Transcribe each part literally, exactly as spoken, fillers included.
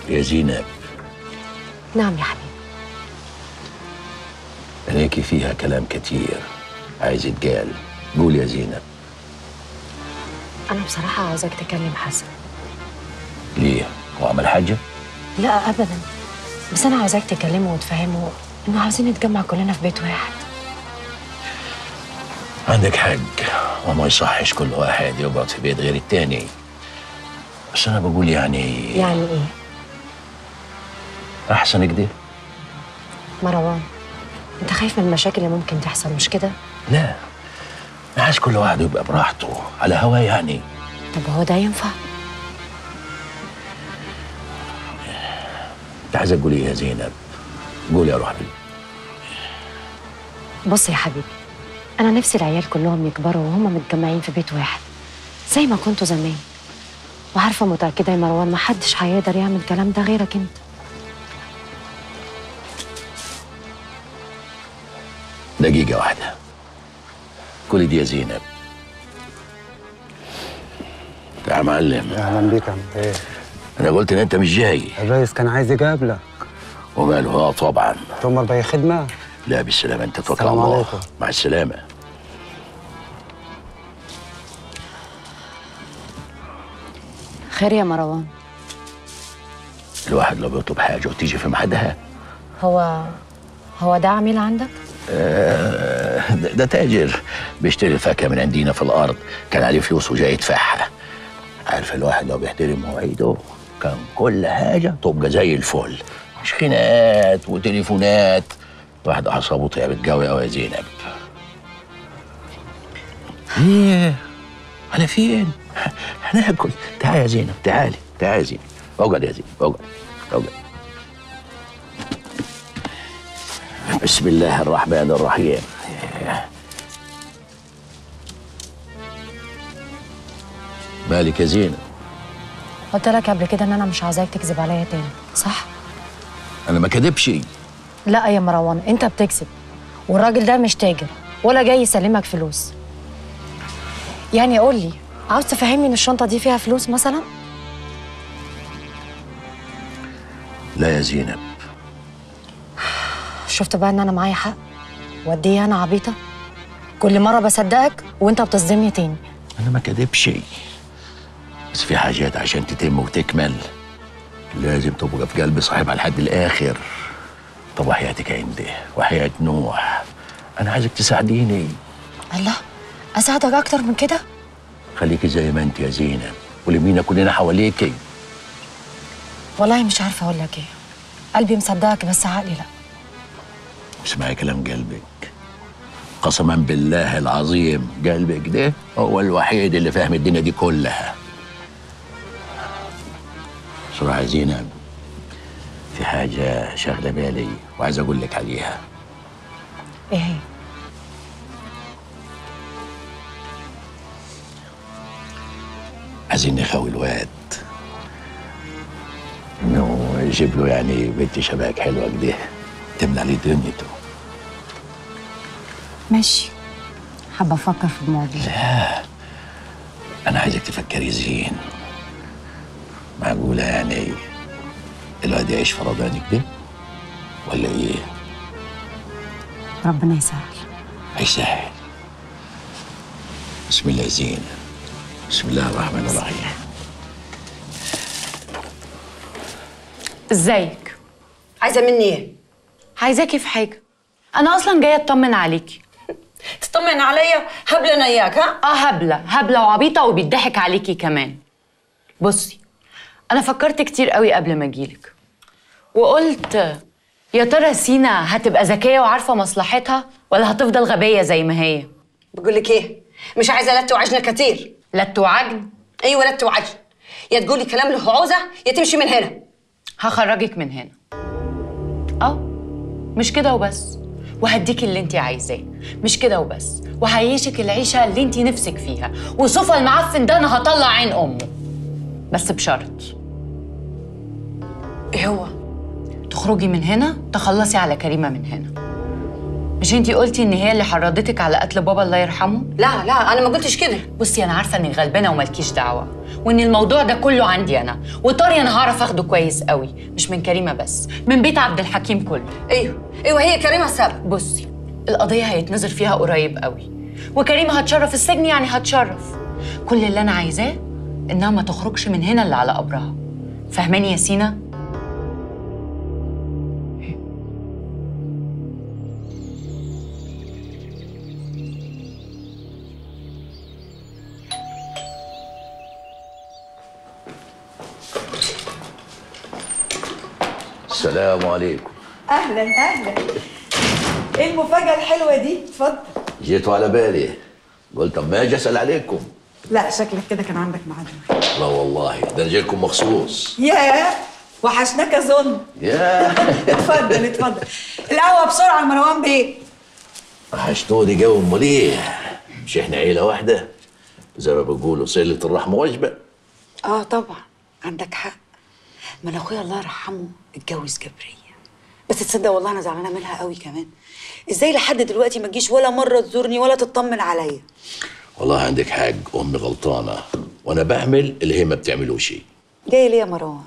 يا زينب. نعم يا حبيبي. عليكي فيها كلام كتير عايز يتقال. قول يا زينب. أنا بصراحة عاوزاك تكلم حسن. ليه؟ هو عمل حاجة؟ لا أبدا، بس أنا عاوزاك تكلمه وتفهمه إنه عاوزين نتجمع كلنا في بيت واحد. عندك حق، وما يصحش كل واحد يقعد في بيت غير التاني. بس أنا بقول يعني يعني إيه؟ أحسن كده. مروان، أنت خايف من المشاكل اللي ممكن تحصل مش كده؟ لا، أنا عايز كل واحد يبقى براحته على هواه يعني. طب هو ده ينفع؟ أنت عايزة تقولي إيه يا زينب؟ قولي يا روح قلبي. بص يا حبيبي، أنا نفسي العيال كلهم يكبروا وهم متجمعين في بيت واحد زي ما كنتوا زمان. وعارفة متأكدة يا مروان محدش هيقدر يعمل الكلام ده غيرك أنت. دقيقة واحدة. كل دي يا زينب. يا معلم. اهلا بيك يا عم. ايه؟ أنا قلت إن أنت مش جاي. الريس كان عايز يقابلك. وماله؟ اه طبعا. تؤمر بأي خدمة؟ لا بالسلامة، أنت توكل على السلام الله. عليكم. مع السلامة. خير يا مروان؟ الواحد لو بيطلب حاجة وتيجي في ميعادها. هو هو ده عميل عندك؟ آه ده, ده تاجر بيشتري الفاكهة من عندنا في الأرض، كان عليه فلوس وجاي يدفعها. عارف الواحد لو بيحترم مواعيده كان كل حاجة تبقى زي الفل، مش خناقات وتليفونات. الواحد أعصابه تعبت قوي قوي يا زينب. ايه؟ أنا فين؟ هناكل. تعالي يا زينب، تعالي تعالي يا زينب. اقعد يا زينب، اقعد اقعد. بسم الله الرحمن الرحيم. مالك يا زينب؟ قلت لك قبل كده ان انا مش عاوزاك تكذب عليا تاني، صح؟ انا ما كدبش. لا يا مروان، انت بتكذب، والراجل ده مش تاجر ولا جاي يسلمك فلوس. يعني قول لي، عاوز تفهمني ان الشنطه دي فيها فلوس مثلا؟ لا يا زينب. شفت بقى ان انا معايا حق؟ وقد ايه انا عبيطه؟ كل مره بصدقك وانت بتصدمني تاني. انا ما كدبش، بس في حاجات عشان تتم وتكمل لازم تبقى في قلب صاحبها لحد الاخر. طب وحياتك عندي وحياة نوح، انا عايزك تساعديني. الله، اساعدك اكتر من كده؟ خليكي زي ما انت يا زينب، ولمينا كلنا حواليكي. والله مش عارفه اقول لك ايه، قلبي مصدقك بس عقلي لا. اسمعي كلام قلبك، قسما بالله العظيم قلبك ده هو الوحيد اللي فاهم الدنيا دي كلها. بصراحة يا زينب، في حاجة شاغلة بالي وعايز أقول لك عليها. ايه هي؟ عايزين نخوي الواد، إنه يجيب له يعني بنت شباك حلوة كده تملى عليه دنيته. ماشي، حابه افكر في الموضوع. لا، أنا عايزك تفكري زين. معقولة يعني الواد يعيش في رضانك ده ولا إيه؟ ربنا يسهل. هيسهل. بسم الله زين. بسم الله الرحمن الرحيم. ازيك؟ عايزه مني ايه؟ عايزاكي في حاجه. انا اصلا جايه اطمن عليكي. تطمن عليا؟ هبله انا اياك؟ ها؟ اه هبله هبله وعبيطه وبيضحك عليكي كمان. بصي، انا فكرت كتير قوي قبل ما اجيلك وقلت يا ترى سينا هتبقى ذكيه وعارفه مصلحتها ولا هتفضل غبيه زي ما هي. بقول لك ايه، مش عايزه لت وعجنه كتير. لت وعجن؟ ايوه لت وعجن، يا تقولي كلام له عوزه يا تمشي من هنا. هخرجك من هنا. اه مش كده وبس، وهديكي اللي انت عايزاه. مش كده وبس، وهعيشك العيشه اللي انت نفسك فيها، وصوفا المعفن ده انا هطلع عين امه، بس بشرط. ايه هو؟ تخرجي من هنا، تخلصي على كريمه من هنا. مش انتي قلتي ان هي اللي حرضتك على قتل بابا الله يرحمه؟ لا لا انا ما قلتش كده. بصي انا عارفه انك غلبانه ومالكيش دعوه، وان الموضوع ده كله عندي انا، وطاري انا هعرف اخده كويس قوي، مش من كريمه بس، من بيت عبد الحكيم كله. ايوه ايوه هي كريمه السبب. بصي القضيه هيتنظر فيها قريب قوي، وكريمه هتشرف السجن يعني هتشرف. كل اللي انا عايزاه انها ما تخرجش من هنا اللي على قبرها. فاهماني يا سينا؟ السلام عليكم. اهلا اهلا. ايه المفاجأة الحلوة دي؟ اتفضل. جيتوا على بالي، قلت اما اجي اسال عليكم. لا شكلك كده كان عندك ميعاد. لا والله ده انا جايلكم مخصوص. ياه وحشناك اظن. ياه اتفضل اتفضل. القهوة بسرعة يا مروان بيه. وحشتوني جو. امال ايه؟ مش احنا عيله واحده؟ زي ما بيقولوا صله الرحمه وجبه. اه طبعا عندك حق. ما انا اخويا الله يرحمه اتجوز جبريه، بس تصدق والله انا زعلانه منها قوي كمان. ازاي لحد دلوقتي ما تجيش ولا مره تزورني ولا تطمن عليا؟ والله عندك حق، امي غلطانه وانا بعمل اللي هي ما بتعملوش. جاي ليه يا مروان؟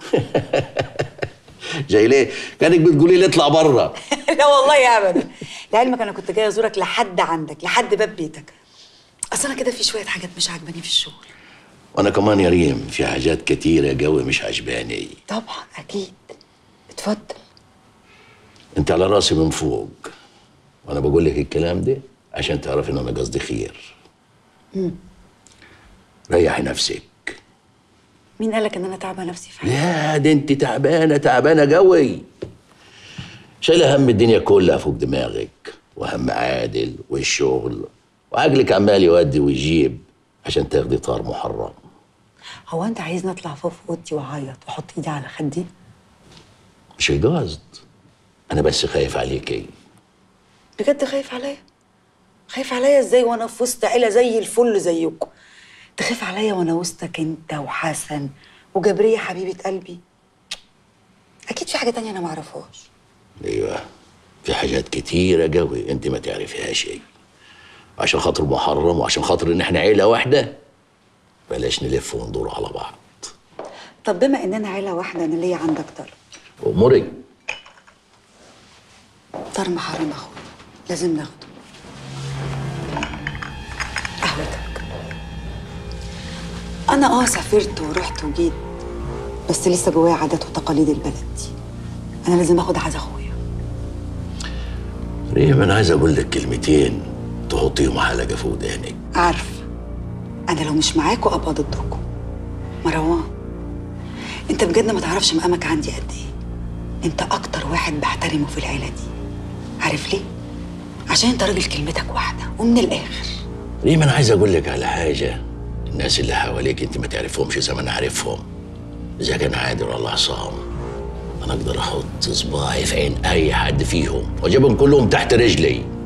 جاي ليه؟ كانك بتقولي لي اطلع بره. لا والله ابدا. لعلمك انا كنت جايه ازورك لحد عندك، لحد باب بيتك. اصل انا كده في شويه حاجات مش عاجباني في الشغل. وانا كمان يا ريم في حاجات كتيره قوي مش عجباني. طبعا اكيد. اتفضل. انت على راسي من فوق، وانا بقول لك الكلام ده عشان تعرفي ان انا قصدي خير. امم ريحي نفسك. مين قالك ان انا تعبه نفسي في حاجه؟ لا ده انت تعبانه تعبانه قوي، شايله هم الدنيا كلها فوق دماغك، وهم عادل والشغل، وعقلك عمال يودي ويجيب عشان تاخدي طار محرم. هو انت عايزني اطلع فوق في اوضتي واعيط واحط ايدي على خدي؟ مش القصد، انا بس خايف عليكي. بجد خايف عليا؟ خايف عليا ازاي وانا في وسط عيله زي الفل زيكم؟ تخاف عليا وانا وسطك انت وحسن وجبريه حبيبه قلبي؟ اكيد في حاجه تانية انا ما اعرفهاش. ايوه في حاجات كتيره قوي انت ما تعرفيهاش شيء. عشان خاطر محرم وعشان خاطر ان احنا عيله واحده بلاش نلف وندور على بعض. طب بما اننا عيله واحده انا ليا عندك طلب. اموري. طار محرم اخويا لازم ناخده. قهوتك. انا اه سافرت ورحت وجيت، بس لسه جوايا عادات وتقاليد البلد دي. انا لازم اخد عزا اخويا. ريم انا عايز اقول لك كلمتين تحطيهم حلقه في ودانك. عارفه انا لو مش معاكوا ابقى ضدكم. مروان انت بجد ما تعرفش مقامك عندي قد ايه. انت اكتر واحد بحترمه في العيله دي. عارف ليه؟ عشان انت راجل كلمتك واحده ومن الاخر. ريم انا عايز اقول لك على حاجه، الناس اللي حواليك انت ما تعرفهمش زي ما انا عارفهم. اذا كان عادل ولا عصام انا اقدر احط صباعي في عين اي حد فيهم واجيبهم كلهم تحت رجلي.